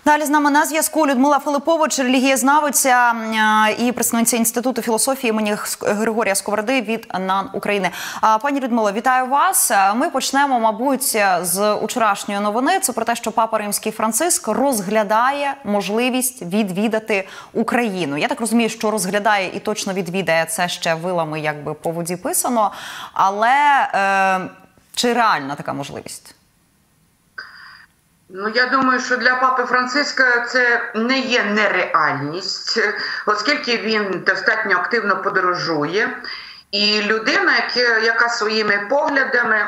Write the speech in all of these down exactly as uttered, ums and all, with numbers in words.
Далі з нами на зв'язку Людмила Филиппович, релігієзнавиця і представниця Інституту філософії імені Григорія Сковороди від НАН України. Пані Людмило, вітаю вас. Ми почнемо, мабуть, з учорашньої новини. Це про те, що Папа Римський Франциск розглядає можливість відвідати Україну. Я так розумію, що розглядає і точно відвідає, це ще вилами якби по воді писано. Але е, чи реальна така можливість? Ну, я думаю, що для Папи Франциска це не є нереальність, оскільки він достатньо активно подорожує. І людина, яка, яка своїми поглядами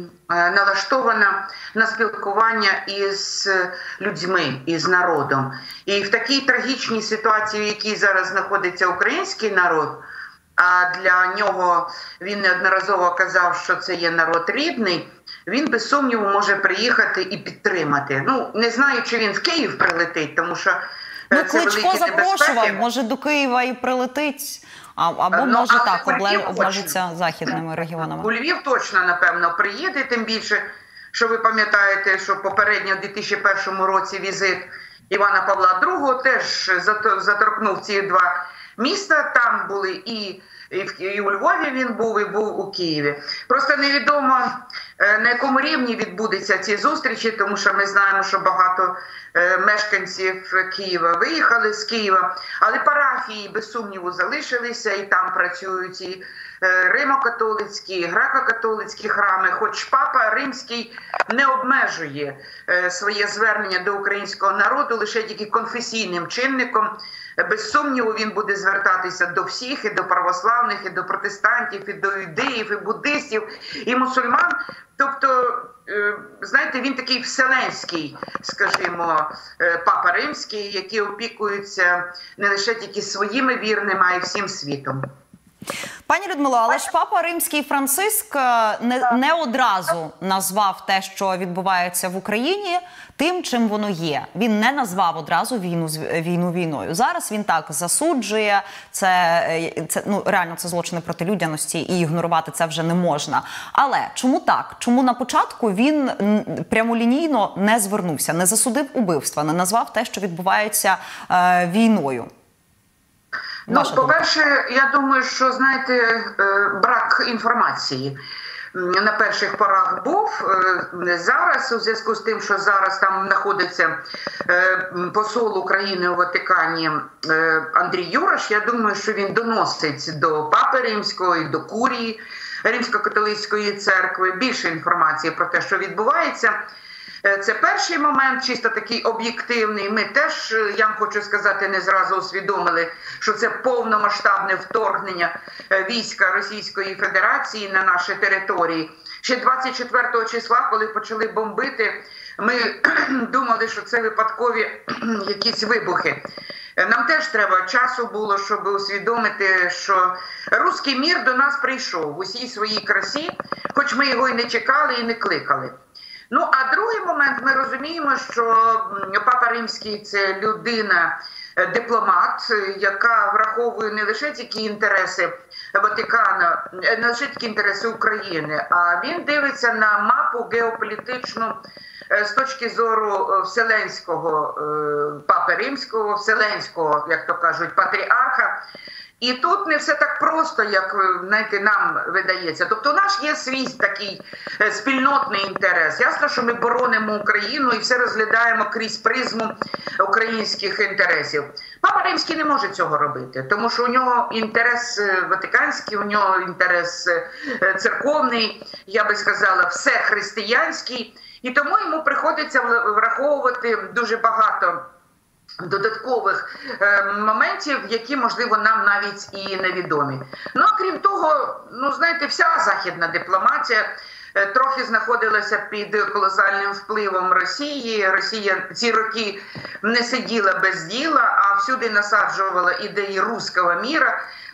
налаштована на спілкування із людьми, із народом. І в такій трагічній ситуації, в якій зараз знаходиться український народ, а для нього він неодноразово казав, що це є народ рідний, він без сумніву може приїхати і підтримати. Ну, не знаю, чи він в Київ прилетить, тому що ну, це Кличко запрошував, небезпеки. може до Києва і прилетить, або ну, може а так, обмежиться західними регіонами. У Львів точно, напевно, приїде, тим більше, що ви пам'ятаєте, що попередньо в дві тисячі першому році візит Івана Павла другого теж заторкнув ці два міста, там були і І у Львові він був, і був у Києві. Просто невідомо, на якому рівні відбудуться ці зустрічі, тому що ми знаємо, що багато мешканців Києва виїхали з Києва, але парафії, без сумніву, залишилися, і там працюють і римо-католицькі, і греко-католицькі храми, хоч Папа Римський не обмежує своє звернення до українського народу лише тільки конфесійним чинником. Без сумніву, він буде звертатися до всіх, і до православних, і до протестантів, і до юдеїв, і буддистів, і мусульман. Тобто, знаєте, він такий вселенський, скажімо, Папа Римський, який опікується не лише тільки своїми вірними, а й всім світом. Пані Людмило, але ж Папа Римський Франциск не, не одразу назвав те, що відбувається в Україні, тим, чим воно є. Він не назвав одразу війну війну війною. Зараз він так засуджує, це, це ну, реально це злочини проти людяності, і ігнорувати це вже не можна. Але чому так? Чому на початку він прямолінійно не звернувся, не засудив убивства, не назвав те, що відбувається е, війною? Ну, по-перше, я думаю, що, знаєте, брак інформації на перших порах був. Зараз, у зв'язку з тим, що зараз там знаходиться посол України у Ватикані Андрій Юраш, я думаю, що він доносить до Папи Римського і до Курії Римсько-католицької церкви більше інформації про те, що відбувається. Це перший момент, чисто такий об'єктивний. Ми теж, я вам хочу сказати, не зразу усвідомили, що це повномасштабне вторгнення війська Російської Федерації на наші території. Ще двадцять четвертого числа, коли почали бомбити, ми думали, що це випадкові якісь вибухи. Нам теж треба часу було, щоб усвідомити, що руський мір до нас прийшов в усій своїй красі, хоч ми його і не чекали, і не кликали. Ну, а другий момент, ми розуміємо, що Папа Римський – це людина, дипломат, яка враховує не лише тільки інтереси Ватикана, не лише тільки інтереси України, а він дивиться на мапу геополітичну з точки зору вселенського Папи Римського, вселенського, як то кажуть, патріарха. І тут не все так просто, як, знаєте, нам видається. Тобто у нас є свій такий спільнотний інтерес. Ясно, що ми боронимо Україну і все розглядаємо крізь призму українських інтересів. Папа Римський не може цього робити, тому що у нього інтерес ватиканський, у нього інтерес церковний, я би сказала, все християнський. І тому йому приходиться враховувати дуже багато додаткових е, моментів, які, можливо, нам навіть і невідомі. Ну, а крім того, ну, знаєте, вся західна дипломатія е, трохи знаходилася під колосальним впливом Росії. Росія ці роки не сиділа без діла, а всюди насаджувала ідеї руського міра.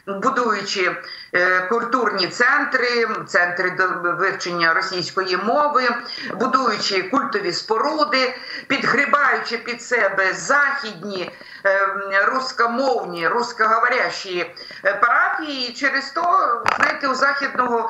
будуючи культурні центри, центри вивчення російської мови, будуючи культові споруди, підгрібаючи під себе західні, рускомовні, рускоговорящі парафії. Через то, знаєте, у західного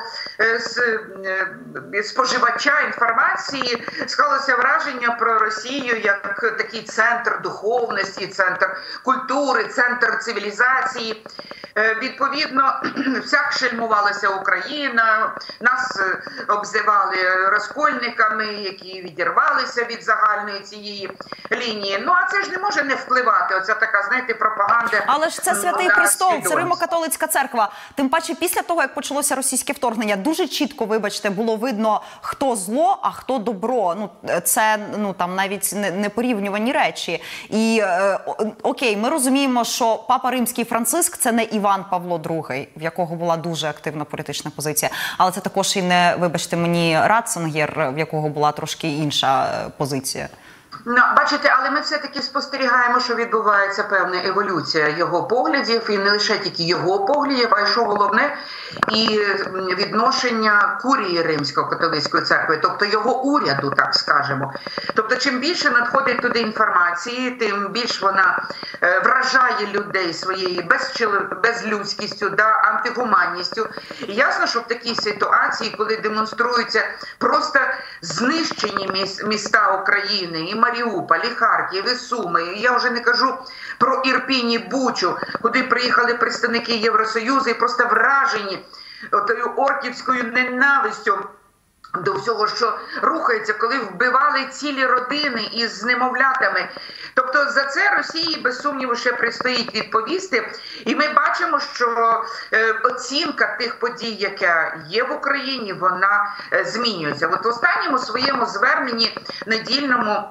споживача інформації склалося враження про Росію як такий центр духовності, центр культури, центр цивілізації. Відповідно, всяк шельмувалася Україна, нас обзивали розкольниками, які відірвалися від загальної цієї лінії. Ну, а це ж не може не впливати, оця така, знаєте, пропаганда. Але ж це Святий Престол, це Римо-католицька церква. Тим паче, після того, як почалося російське вторгнення, дуже чітко, вибачте, було видно, хто зло, а хто добро. Ну, це, ну, там навіть не, не порівнювані речі. І, е, окей, ми розуміємо, що Папа Римський Франциск – це не Іван Павло другий, в якого була дуже активна політична позиція. Але це також і не, вибачте мені, Ратцингер, в якого була трошки інша позиція. Ну, бачите, але ми все-таки спостерігаємо, що відбувається певна еволюція його поглядів, і не лише тільки його поглядів, а й, що головне, і відношення курії Римсько-католицької церкви, тобто його уряду, так скажемо. Тобто, чим більше надходить туди інформації, тим більш вона е, вражає людей своєю безлюдськістю, да, антигуманністю. І ясно, що в такій ситуації, коли демонструються просто знищені міста України, і Маріуполь, і Харків, і Суми, і я вже не кажу про Ірпінь і Бучу, куди приїхали представники Євросоюзу і просто вражені отою орківською ненавистю до всього, що рухається, коли вбивали цілі родини із немовлятами. Тобто за це Росії, без сумніву, ще предстоїть відповісти. І ми бачимо, що е, оцінка тих подій, яка є в Україні, вона е, змінюється. От в останньому своєму зверненні недільному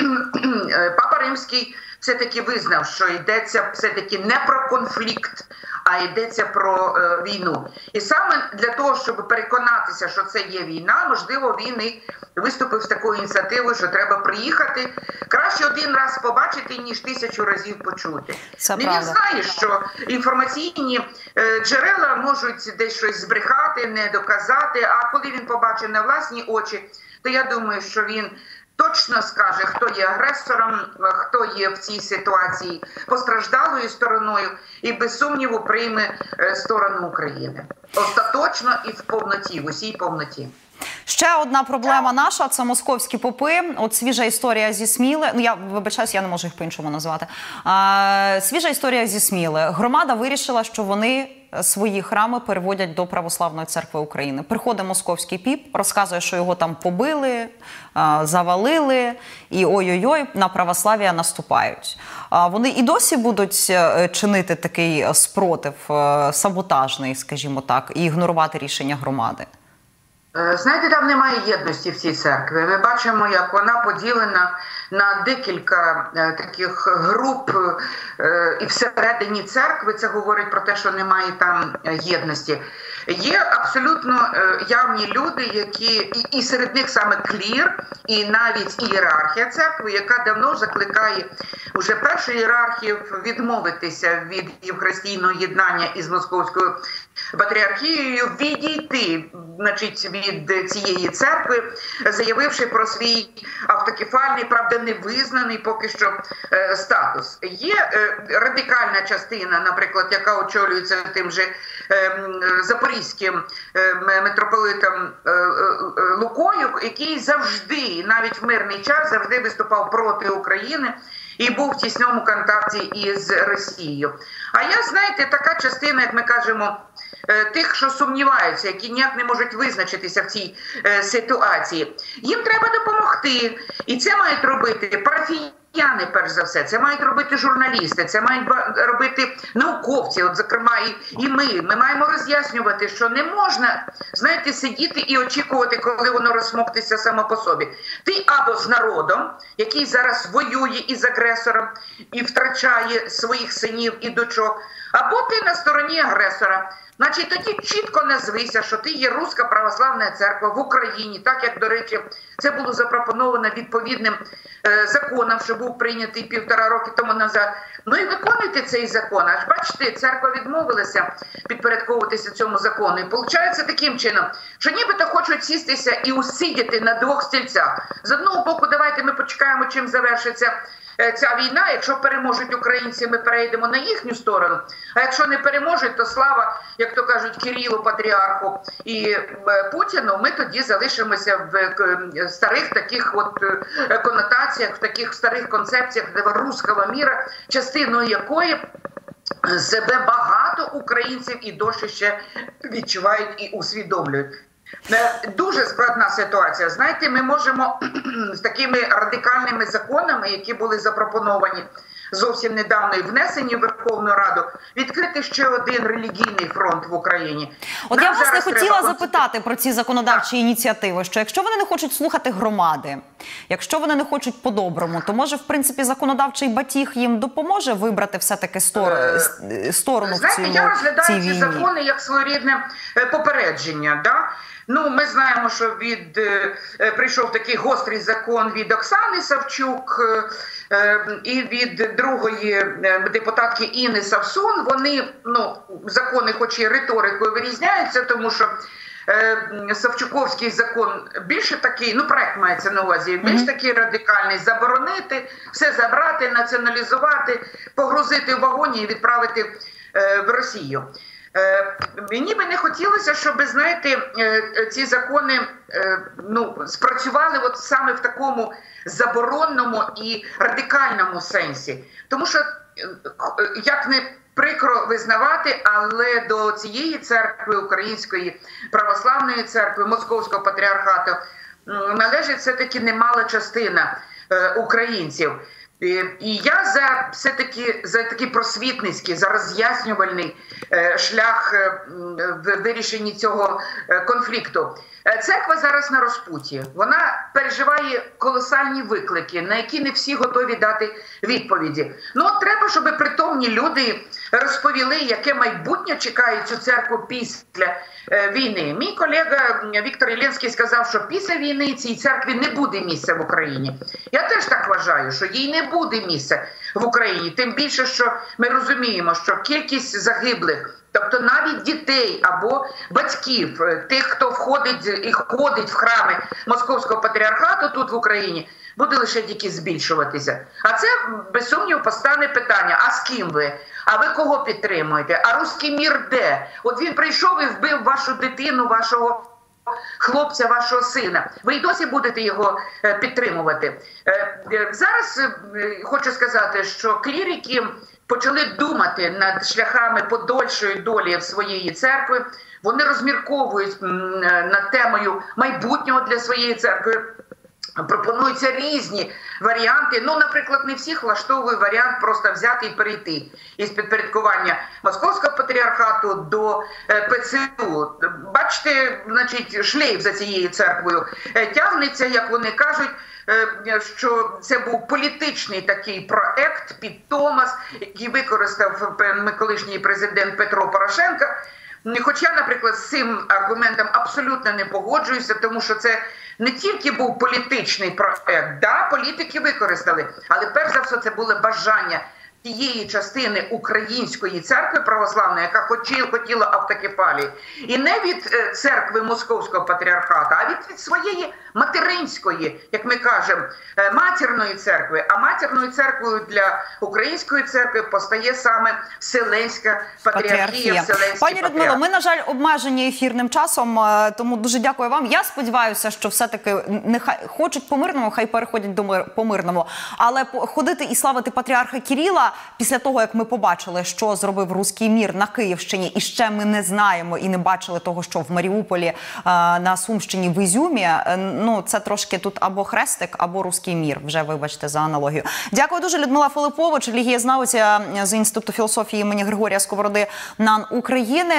Папа Римський все-таки визнав, що йдеться все-таки не про конфлікт, а йдеться про е, війну. І саме для того, щоб переконатися, що це є війна, можливо, він і виступив з такою ініціативою, що треба приїхати. Краще один раз побачити, ніж тисячу разів почути. Це не він знає, що інформаційні е, джерела можуть десь щось збрехати, не доказати, а коли він побачить на власні очі, то я думаю, що він точно скаже, хто є агресором, хто є в цій ситуації постраждалою стороною, і без сумніву прийме сторону України. Остаточно і в повноті, в усій повноті. Ще одна проблема наша – це московські попи. От свіжа історія зі Сміли. Ну, я вибачаюсь, я не можу їх по-іншому назвати. А, свіжа історія зі Сміли. Громада вирішила, що вони свої храми переводять до Православної церкви України. Приходить московський піп, розказує, що його там побили, завалили, і ой-ой-ой, на православ'я наступають. Вони і досі будуть чинити такий спротив саботажний, скажімо так, і ігнорувати рішення громади? Знаєте, там немає єдності в цій церкві. Ми бачимо, як вона поділена на декілька е, таких груп, е, і всередині церкви це говорить про те, що немає там єдності. Є абсолютно е, явні люди, які, і, і серед них саме клір, і навіть ієрархія церкви, яка давно закликає уже перших ієрархів відмовитися від євхаристійного єднання із Московською патріархією, відійти, значить, від цієї церкви, заявивши про свій автокефальний, правда, невизнаний поки що е, статус. Є е, радикальна частина, наприклад, яка очолюється тим же е, запорізьким е, митрополитом е, е, Лукою, який завжди, навіть в мирний час, завжди виступав проти України і був в тісному контакті із Росією. А я, знаєте, така частина, як ми кажемо, тих, що сумніваються, які ніяк не можуть визначитися в цій е, ситуації. Їм треба допомогти. І це мають робити парафіяни, перш за все. Це мають робити журналісти, це мають робити науковці, от, зокрема, і, і ми. Ми маємо роз'яснювати, що не можна, знаєте, сидіти і очікувати, коли воно розсмоктиться само по собі. Ти або з народом, який зараз воює із агресором і втрачає своїх синів і дочок, або ти на стороні агресора. Значить, тоді чітко назвися, що ти є Руська Православна Церква в Україні, так як, до речі, це було запропоновано відповідним е, законом, що був прийнятий півтора роки тому назад. Ну і виконуйте цей закон. Аж бачите, церква відмовилася підпорядковуватися цьому закону. І виходить таким чином, що нібито хочуть сістися і усидіти на двох стільцях. З одного боку, давайте ми почекаємо, чим завершиться ця війна. Якщо переможуть українці, ми перейдемо на їхню сторону. А якщо не переможуть, то слава, як то кажуть, Кирилу, патріарху і Путіну, ми тоді залишимося в старих таких от конотаціях, в таких старих концепціях руського міра, частиною якої себе багато українців і досі ще відчувають і усвідомлюють. Дуже складна ситуація. Знаєте, ми можемо з такими радикальними законами, які були запропоновані зовсім недавно і внесені в Верховну Раду, відкрити ще один релігійний фронт в Україні. От Нам я власне хотіла треба... запитати про ці законодавчі так. ініціативи, що якщо вони не хочуть слухати громади, якщо вони не хочуть по-доброму, то може, в принципі, законодавчий батіг їм допоможе вибрати все-таки сторону, е... сторону Знаєте, в цій війні? Я розглядаю ці закони як своєрідне попередження, да? Ну, ми знаємо, що від е, прийшов такий гострий закон від Оксани Савчук е, і від другої е, депутатки Інни Совсун. Вони, ну, закони хоч і риторикою вирізняються, тому що е, Савчуковський закон більше такий, ну, проект мається на увазі, більш такий радикальний: заборонити, все забрати, націоналізувати, погрузити в вагоні і відправити е, в Росію. Мені би не хотілося, щоб, знаєте, ці закони ну, спрацювали от саме в такому заборонному і радикальному сенсі. Тому що, як не прикро визнавати, але до цієї церкви, Української Православної Церкви, Московського Патріархату, належить все-таки немала частина українців. І я за все-таки за такий просвітницький, за роз'яснювальний шлях в вирішенні цього конфлікту. Церква зараз на розпуті. Вона переживає колосальні виклики, на які не всі готові дати відповіді. Ну от треба, щоб притомні люди розповіли, яке майбутнє чекає цю церкву після війни. Мій колега Віктор Єленський сказав, що після війни цій церкві не буде місця в Україні. Я теж так вважаю, що їй не буде місця в Україні. Тим більше, що ми розуміємо, що кількість загиблих, тобто навіть дітей або батьків, тих, хто входить і ходить в храми Московського Патріархату тут в Україні, буде лише тільки збільшуватися. А це, без сумніву, постане питання: а з ким ви? А ви кого підтримуєте? А руський мір де? От він прийшов і вбив вашу дитину, вашого хлопця, вашого сина. Ви й досі будете його підтримувати. Зараз хочу сказати, що клірики почали думати над шляхами подальшої долі своєї церкви. Вони розмірковують над темою майбутнього для своєї церкви. Пропонуються різні варіанти. Ну, наприклад, не всіх влаштовує варіант просто взяти і перейти із підпорядкування Московського Патріархату до ПЦУ. Бачите, значить, шлейф за цією церквою тягнеться, як вони кажуть, що це був політичний такий проект під Томас, який використав колишній президент Петро Порошенко. Хоча, наприклад, з цим аргументом абсолютно не погоджуюся, тому що це не тільки був політичний проект, да, політики використали, але перш за все це було бажання тієї частини Української церкви православної, яка хотіла автокефалії, і не від церкви Московського Патріархату, а від, від своєї материнської, як ми кажемо, матірної церкви. А матірною церквою для Української церкви постає саме Вселенська Патріархія. Вселенський Пані Людмило, ми, на жаль, обмежені ефірним часом, тому дуже дякую вам. Я сподіваюся, що все-таки нехай хочуть по-мирному, хай переходять до мир, по-мирному. Але ходити і славити патріарха Кирила після того, як ми побачили, що зробив руський мір на Київщині, і ще ми не знаємо і не бачили того, що в Маріуполі, на Сумщині, в Ізюмі, ну, це трошки тут або хрестик, або руський мір, вже, вибачте за аналогію. Дякую дуже. Людмила Филиппович, релігієзнавиця з Інституту філософії імені Григорія Сковороди НАН України.